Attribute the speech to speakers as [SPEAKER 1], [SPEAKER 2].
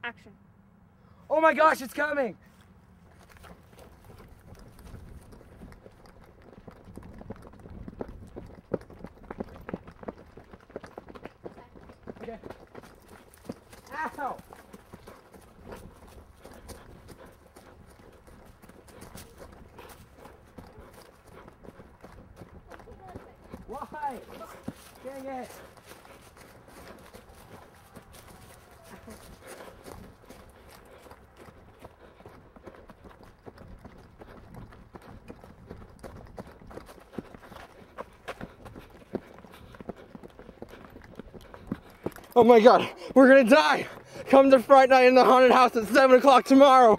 [SPEAKER 1] Action.
[SPEAKER 2] Oh my gosh, it's coming! Okay. Ow! Why? Dang it! Oh my god, we're gonna die! Come to Fright Night in the haunted house at 7 o'clock tomorrow!